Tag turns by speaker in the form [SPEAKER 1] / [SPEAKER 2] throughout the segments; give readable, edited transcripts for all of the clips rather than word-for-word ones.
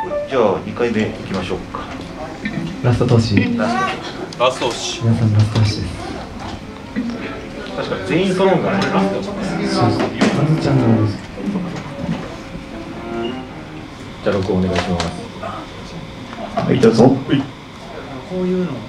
[SPEAKER 1] じゃあ2回目いきましょうか。
[SPEAKER 2] ラスト投資。
[SPEAKER 1] ラスト
[SPEAKER 3] 投資。
[SPEAKER 2] 皆さんラスト投資です。
[SPEAKER 1] 確かに全員揃うんだね。ラスト。
[SPEAKER 2] そうそう。まずちゃんのです。
[SPEAKER 1] じゃあ録音お願いします。
[SPEAKER 2] はい、どうぞ。
[SPEAKER 4] こういうの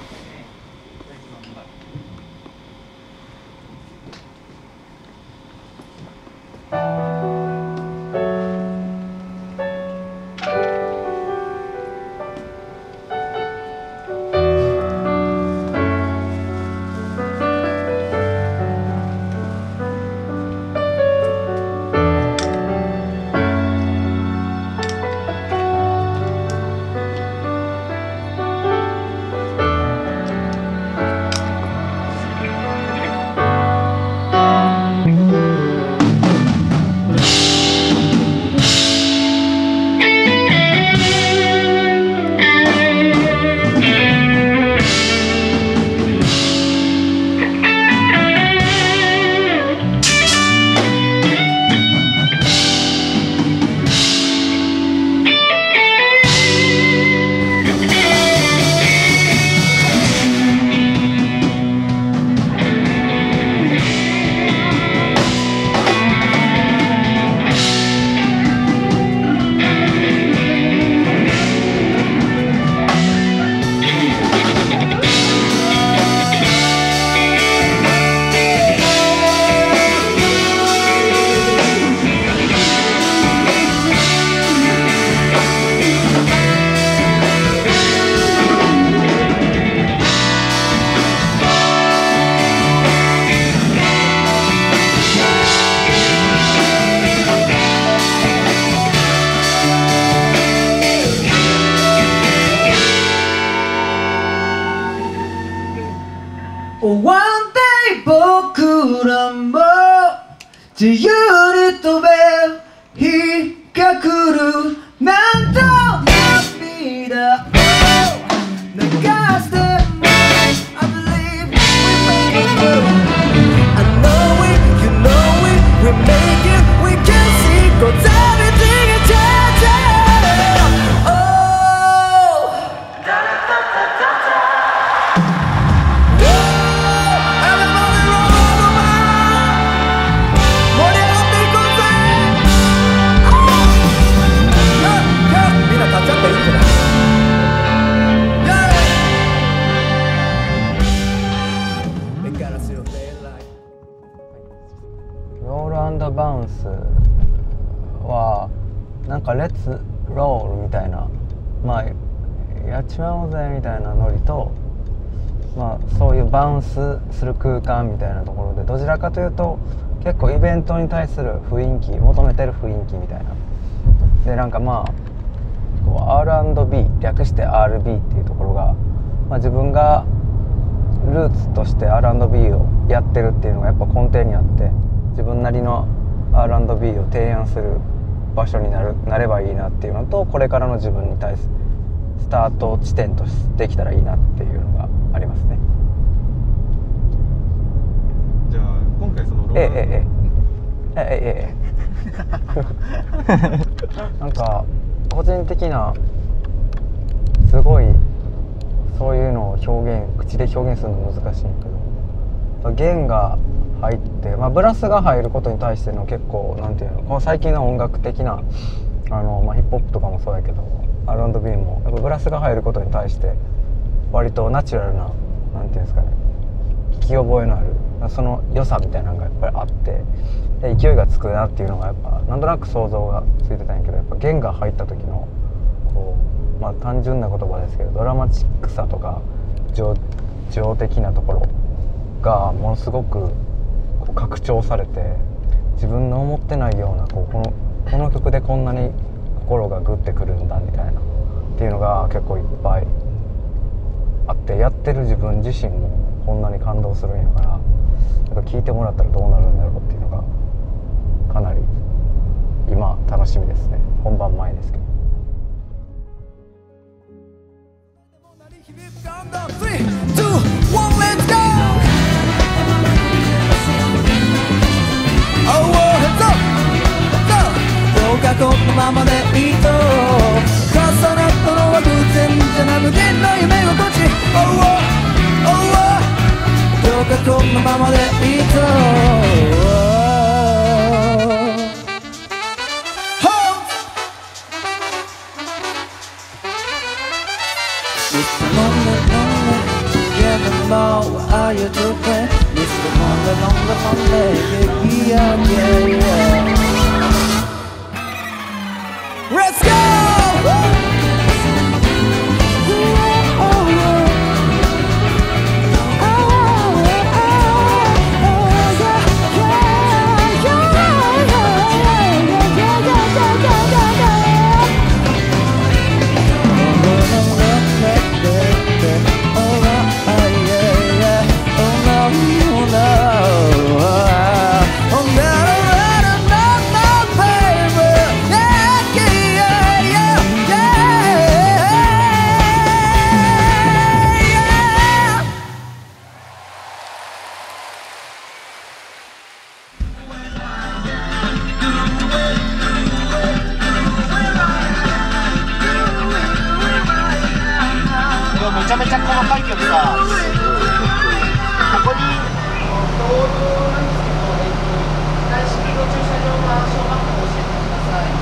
[SPEAKER 4] One day 僕らも自由に飛べ日が来るなんと涙を流しても I believe we make it through I know it, you know it, we make it, we can see cause everything is changing Ohバウンスはなんかレッツロールみたいなまあやっちまおうぜみたいなノリとまあそういうバウンスする空間みたいなところでどちらかというと結構イベントに対する雰囲気求めてる雰囲気みたいなでなんかまあこう R&B 略して RB っていうところが、まあ、自分がルーツとして R&B をやってるっていうのがやっぱ根底にあって自分なりのR&B を提案する場所になればいいなっていうのとこれからの自分に対するスタート地点としてできたらいいなっていうのがありますね。
[SPEAKER 5] じゃあ今回その
[SPEAKER 4] なんか個人的なすごいそういうのを口で表現するの難しいんだけど弦が入って、まあ、ブラスが入ることに対しての結構なんていうのこの最近の音楽的なまあ、ヒップホップとかもそうやけど R&B もやっぱブラスが入ることに対して割とナチュラルななんていうんですかね聞き覚えのあるその良さみたいなのがやっぱりあってで勢いがつくなっていうのがやっぱなんとなく想像がついてたんやけどやっぱ弦が入った時のこう、まあ、単純な言葉ですけどドラマチックさとか情的なところがものすごく拡張されて自分の思ってないようなこの曲でこんなに心がグッてくるんだみたいなっていうのが結構いっぱいあってやってる自分自身もこんなに感動するんやから聴いてもらったらどうなるんだろうっていうのがかなり今楽しみですね。本番前ですけど。このままでいいと
[SPEAKER 3] ままでいいとMr. Lonely, lonely, together more, what are you doing? Mr. Lonely, lonely, lonely, yeah, yeah, yeah. Let's go!
[SPEAKER 6] めちゃめちゃ細かいけどさ、ここに大式の駐車場は小学校教えてください。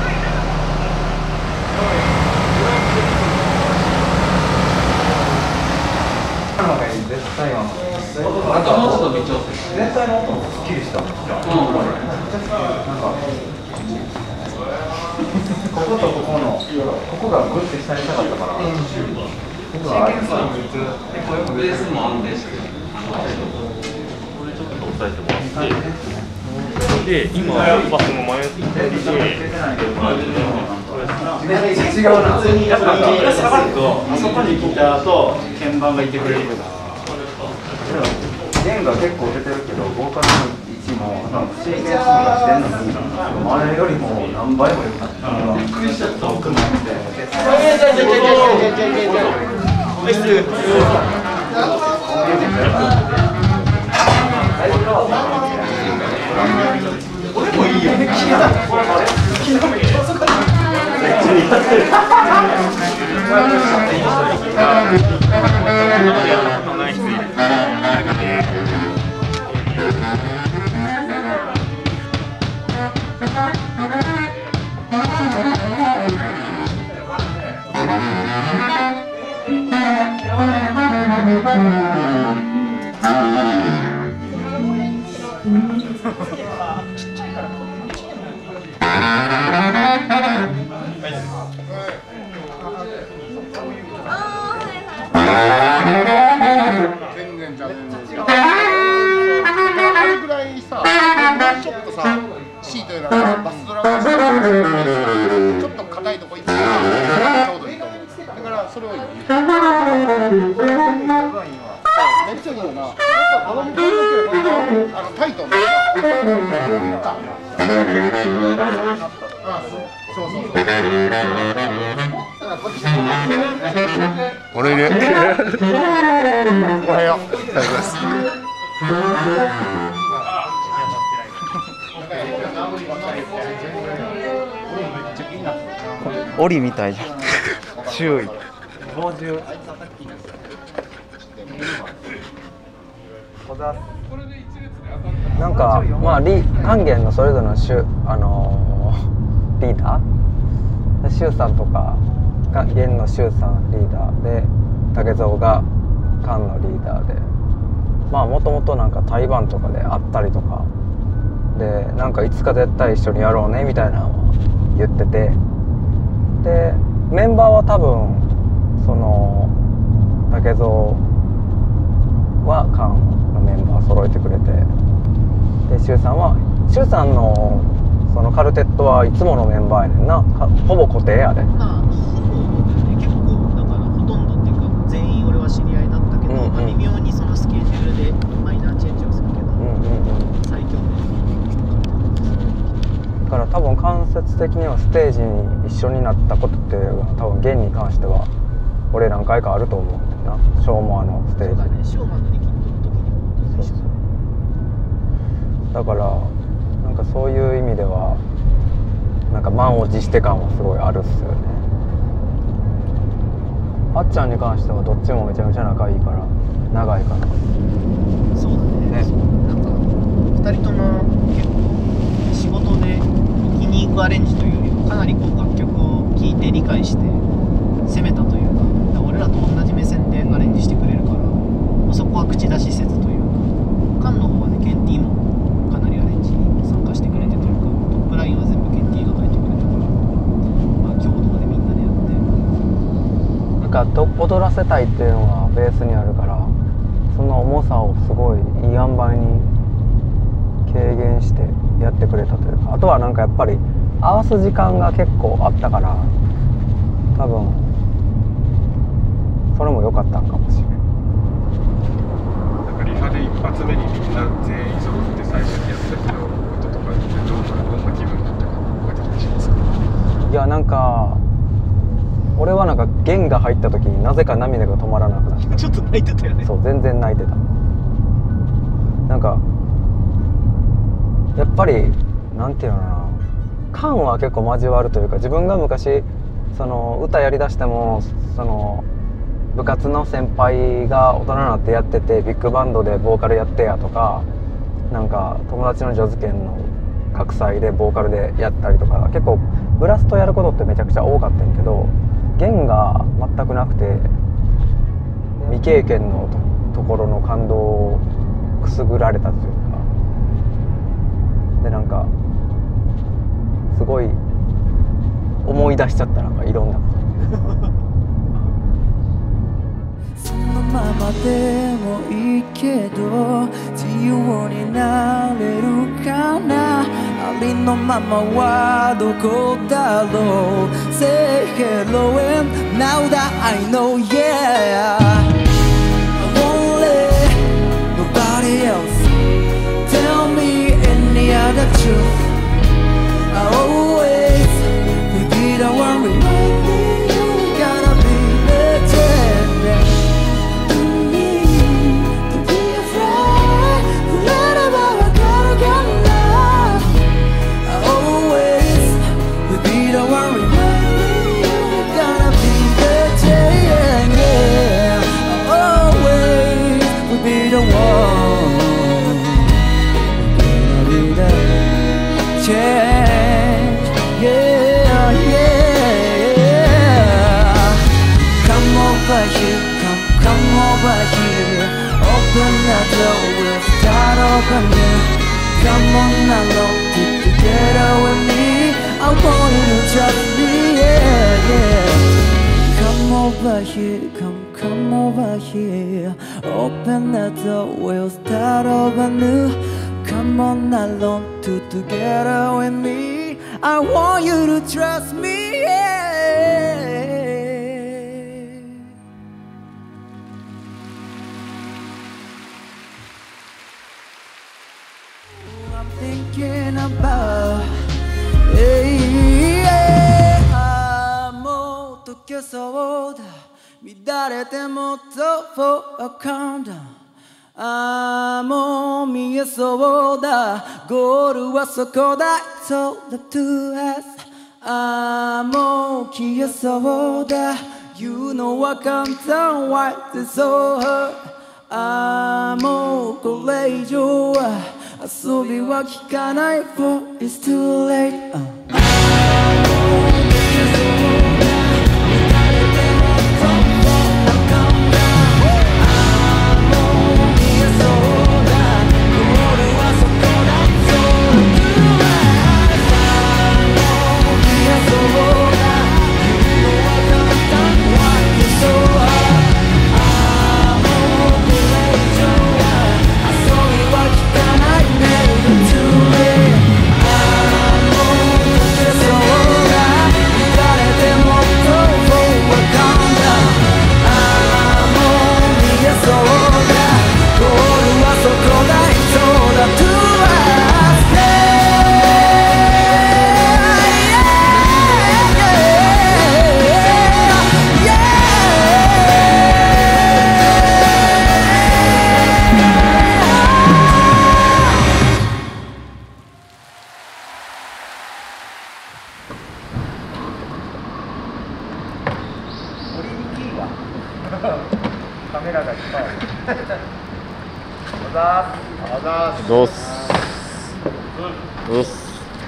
[SPEAKER 4] 絶対は
[SPEAKER 7] あともうちょっと微調整。
[SPEAKER 4] 全体の音もすっきりした。なんかこことここのここがグッて下に下がったから。僕は
[SPEAKER 7] ベースも安定してる。
[SPEAKER 1] これちょっと押さえてもらって、で今バスの前に
[SPEAKER 4] めっちゃ違うな。
[SPEAKER 1] やっぱキーが下がるとあそこにギターと鍵盤がいてくれるから。
[SPEAKER 4] 弦が結構出てるけど、ボーカルの位置もシーケンスがしてんのに、前よりも何倍も良くなって、びっくりしちゃった。奥まで。
[SPEAKER 6] 俺もいいよ。
[SPEAKER 8] あれぐらいさ、ちょっとさ、シートやらバスドラがちょっと硬いとこ行ったらちょうどいいと思う。だからそれを言う。めっちゃいいよな。やっぱ子供とタイトな。そうそうそう。これで。おはよう。いただきます。
[SPEAKER 4] 檻みたいじゃん。周囲。猛獣。なんかまあ還元のそれぞれのリーダー、周さんとか元の周さんリーダーで、竹蔵が菅のリーダーで、まあもともとなんか対バンとかであったりとかで、なんかいつか絶対一緒にやろうねみたいなのを言ってて、でメンバーは多分その竹蔵は菅のメンバー揃えてくれて、で周さんのそのカルテットはいつものメンバーやねんな。ほぼ固定やで。
[SPEAKER 6] まあほぼ結構だからほとんどっていうか全員俺は知り合いだったけど、まあ微妙にそのスケジュールでマイナーチェンジをするけど、最強
[SPEAKER 4] だから多分間接的にはステージに一緒になったことっていうのは多分弦に関しては俺何回かあると思うんだよな。ショーマンのステージ。
[SPEAKER 6] そうだね、ショーマンのリキッドの時にも一緒
[SPEAKER 4] だからなんかそういう意味ではなんか満を持して感はすごいあるっすよね。あっちゃんに関してはどっちもめちゃめちゃ仲いいから長いから。
[SPEAKER 6] そうだね。
[SPEAKER 4] ね。
[SPEAKER 6] なんか2人とも結構仕事で気に行くアレンジというよりはかなりこう楽曲を聴いて理解して攻めたというか、俺らと同じ目線でアレンジしてくれるから、そこは口出しせずというか、カンの方はねケンティもかなりアレンジに参加してくれてというか、トップラインは全部ケンティが書いてくれたから、まあ共同でみんなでやって
[SPEAKER 4] なんか踊らせたいっていうのがベースにあるから、その重さをすごいいい塩梅に軽減してやってくれたというか、あとはなんかやっぱり合わす時間が結構あったから、多分それも良かったんかもしれない。
[SPEAKER 5] なんかリハで一発目にみんな全員揃って最初にやったけどこととかってどんな気分だったか覚えてたりしますか？
[SPEAKER 4] いやなんか俺はなんか弦が入った時になぜか涙が止まらなくなった。
[SPEAKER 6] ちょっと泣いてたよね。
[SPEAKER 4] そう、全然泣いてた。なんかやっぱりなんていうのかな、感は結構交わるというか、自分が昔その歌やりだしてもその部活の先輩が大人になってやっててビッグバンドでボーカルやってやとか、なんか友達のジョズ県の学祭でボーカルでやったりとか、結構ブラスとやることってめちゃくちゃ多かったんやけど、弦が全くなくて未経験のところの感動をくすぐられたというかで、なんかすごい思い出しちゃった、なんかいろんなこと
[SPEAKER 3] そのままでもいいけど自由になれるかな、ありのままはどこだろう。 Say hello and now that I know, yeah, I won't let nobody else tell me any other truth. I always repeat the one, remind me you gotta be legend. Don't be afraid, whatever I gotta get now. I always repeat the one, remind me you gotta be legend. Yeah, I always repeat the one, gonna be the change. Yeah, yeah. Come over here, come over here. Open the door, we'll start over new. Come on along, get together with me. I want you to trust me, yeah, yeah. Come over here, come over here. Open the door, we'll start over new. Come on along to together with me. I want you to trust me, yeah. I'm thinking about, yeah. もっと消そうだ、乱れてもっと for a countdown。ああもう見えそうだ、ゴールはそこだ、 So the two us。 ああもう消えそうだ、 You know I can't tell why it's so hard。 ああもうこれ以上は遊びは効かない、 For it's too late。 ああもう消えそうだ、乱れてもっと for a countdown。
[SPEAKER 5] カメラがいっぱいある。 どうすどうす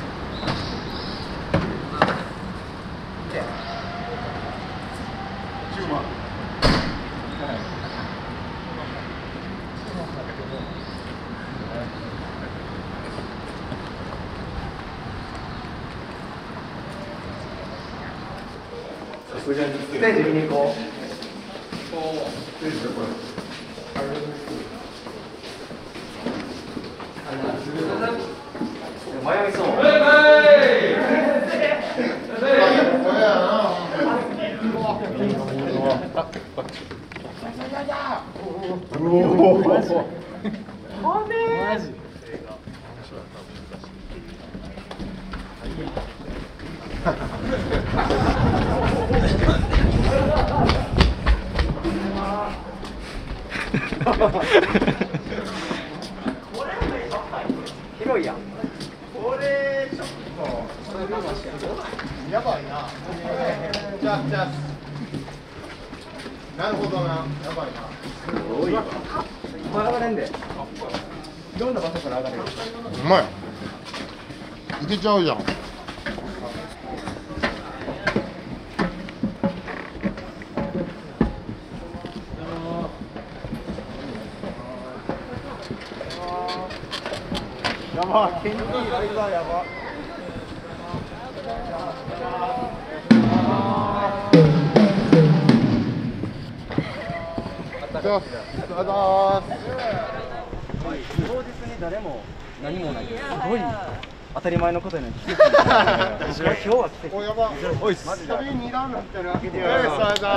[SPEAKER 4] ステージ見に行こう。迷いそう。広いやん。これちょっとやばいな。じゃあなるほどな。やばいな。すごいわ。上がれんで。いろんな場所から上がれる。
[SPEAKER 8] うまい。いけちゃうじゃん。
[SPEAKER 4] やば、ケンティーライザーやば。当日に誰も何もない。すごい当たり前のことやねん。今日は奇跡。おやば。おいっす。マジで。2段になってるわけで。おはよう。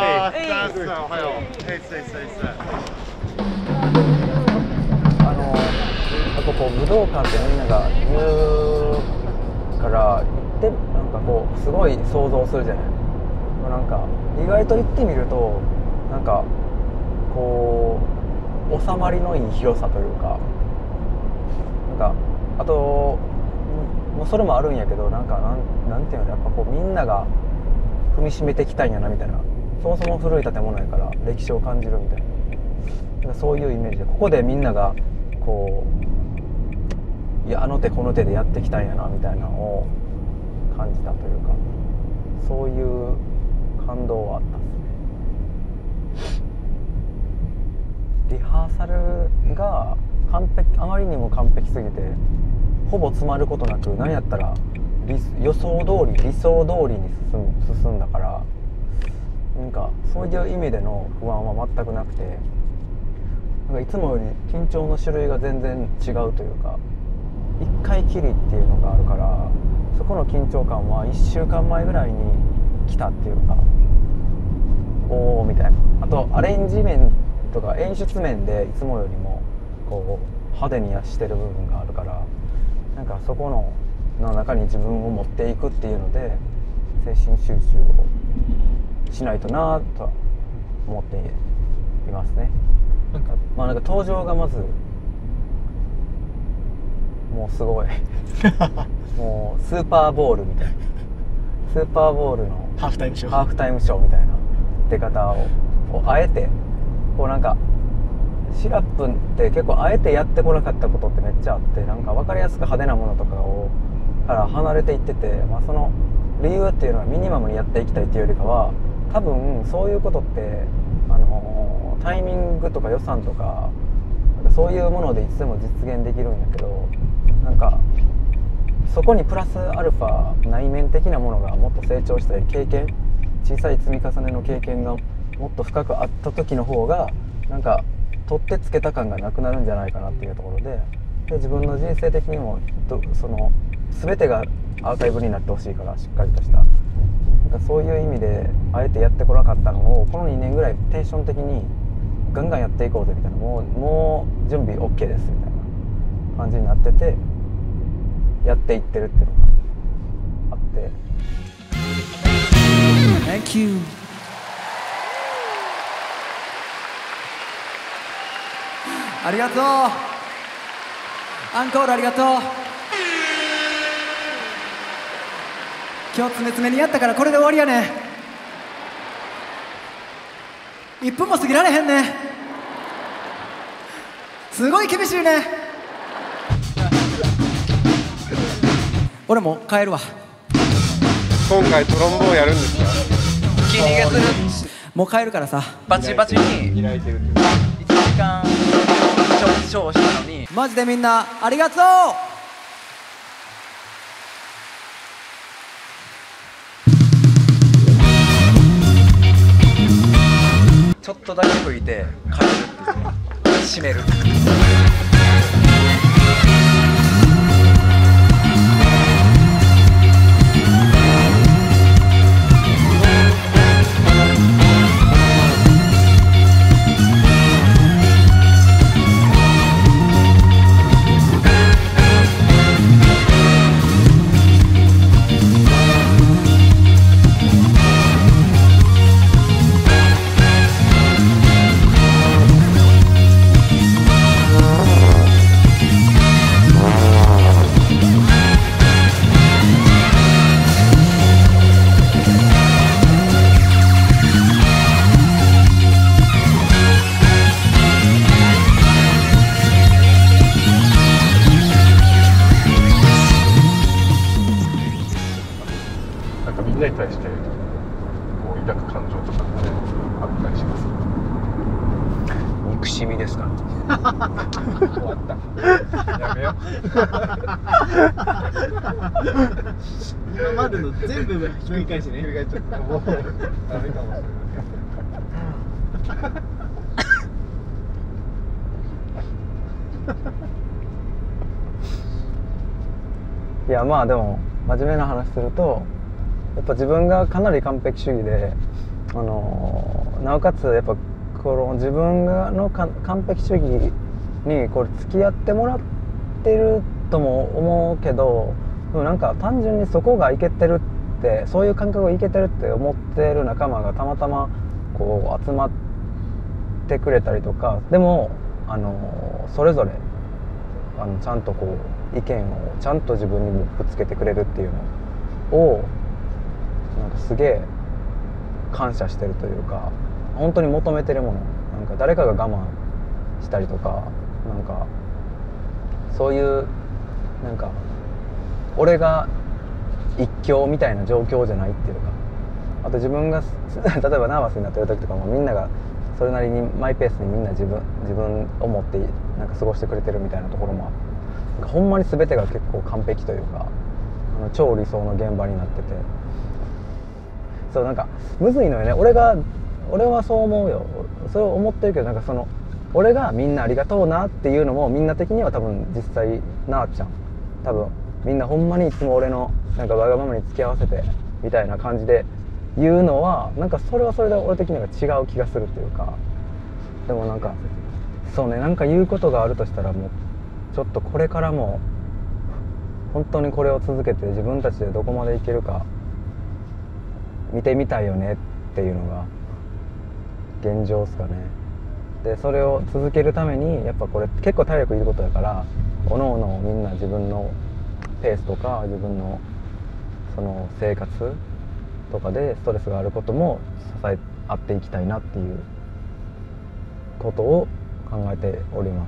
[SPEAKER 4] ここ武道館ってみんなが言うから行ってなんかこうすごい想像するじゃない。なんか意外と行ってみるとなんかこう収まりのいい広さというかなんかあともうそれもあるんやけどなんかなんていうのやっぱこうみんなが踏みしめてきたんやなみたいなそもそも古い建物やから歴史を感じるみたいなそういうイメージでここでみんながこういやあの手この手でやってきたんやなみたいなのを感じたというかそういう感動はあったっすね。リハーサルがあまりにも完璧すぎてほぼ詰まることなく何やったら予想通り理想通りに進んだからなんかそういう意味での不安は全くなくてなんかいつもより緊張の種類が全然違うというか1回きりっていうのがあるからそこの緊張感は1週間前ぐらいに来たっていうかおおみたいなあとアレンジ面とか演出面でいつもよりもこう派手にしてる部分があるからなんかそこの中に自分を持っていくっていうので精神集中をしないとなとは思っていますね。まあなんか登場がまずもうすごいもうスーパーボールみたいなスーパーボールのハーフタイムショーみたいな出方をあえてこうなんかシラップって結構あえてやってこなかったことってめっちゃあってなんか分かりやすく派手なものとかから離れていってて、まあ、その理由っていうのはミニマムにやっていきたいっていうよりかは多分そういうことってタイミングとか予算とかそういうものでいつでも実現できるんやけどなんかそこにプラスアルファ内面的なものがもっと成長したり経験小さい積み重ねの経験がもっと深くあった時の方がなんか取ってつけた感がなくなるんじゃないかなっていうところで自分の人生的にもその全てがアーカイブになってほしいからしっかりとしたなんかそういう意味であえてやってこなかったのをこの2年ぐらいテンション的にガンガンやっていこうぜみたいなもう準備 OK ですみたいな感じになっててやっていってるっていうのがあって
[SPEAKER 3] Thank youありがとうアンコールありがとう今日詰め詰めにやったからこれで終わりやね1分も過ぎられへんねすごい厳しいね。俺もう帰るわ。
[SPEAKER 5] 今回トロンボーンやるんですか？
[SPEAKER 4] 気逃げする。
[SPEAKER 3] もう帰るからさ。
[SPEAKER 4] バチバチに
[SPEAKER 5] 開いてるって
[SPEAKER 4] 1時間ちょしたのに。
[SPEAKER 3] マジでみんなありがとう。
[SPEAKER 4] ちょっとだけ吹いて帰るっていう閉める。
[SPEAKER 5] なんかみんなに対してこう抱く感情とかってあったりします？
[SPEAKER 4] 憎しみですか。
[SPEAKER 5] 終わった。やめよう。
[SPEAKER 6] 今までの全部ひっくり返してね。
[SPEAKER 5] ひっくり返っちゃった。もうダメかもしれない。
[SPEAKER 4] いやまあでも真面目な話すると、やっぱ自分がかなり完璧主義で、なおかつやっぱこの自分の完璧主義にこれ付き合ってもらってるとも思うけど、でもなんか単純にそこがいけてるって、そういう感覚がいけてるって思ってる仲間がたまたまこう集まってくれたりとか、でもそれぞれちゃんとこう意見をちゃんと自分にもぶつけてくれるっていうのをなんかすげえ感謝してるというか、本当に求めてるもの、なんか誰かが我慢したりとか、なんかそういうなんか俺が一強みたいな状況じゃないっていうか、あと自分が例えばナーバスになってる時とかもみんながそれなりにマイペースにみんな自分を持ってなんか過ごしてくれてるみたいなところもなんかほんまに全てが結構完璧というか超理想の現場になってて、そうなんかむずいのよね。俺はそう思うよ。それを思ってるけど、なんかその俺がみんなありがとうなっていうのもみんな的には多分実際なあちゃん多分みんなほんまにいつも俺のなんかわがままに付き合わせてみたいな感じで言うのはなんかそれはそれで俺的には違う気がするっていうか、でもなんかそうね、なんか言うことがあるとしたらもうちょっとこれからも本当にこれを続けて自分たちでどこまでいけるか見てみたいよねっていうのが現状ですかね。でそれを続けるためにやっぱこれ結構体力いることだから、おのおのみんな自分のペースとか自分のその生活とかでストレスがあることも支え合っていきたいなっていうことを考えております。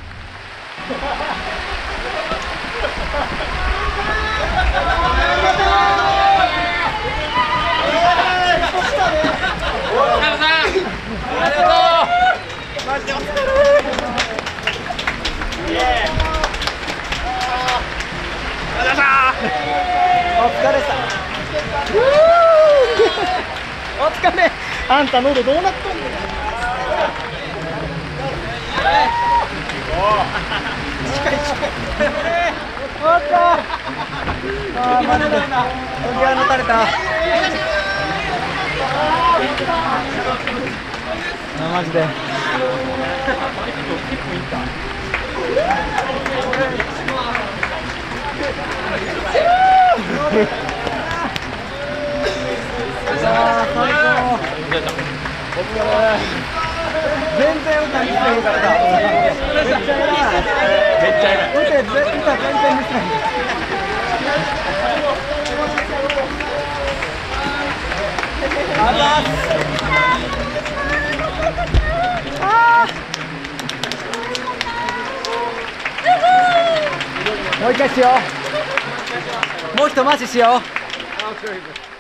[SPEAKER 6] ありがとう。マジでお疲れ。お疲れさ。お疲れ。あんた喉どうなっとんの？近い。おっと。ああマジで。時計抜かれた。マジで全然歌にしてへんからさ。めっちゃ偉い。めっちゃ偉い。歌全然見せない。あざーす。
[SPEAKER 4] もう一回しよう。もう一回しよう。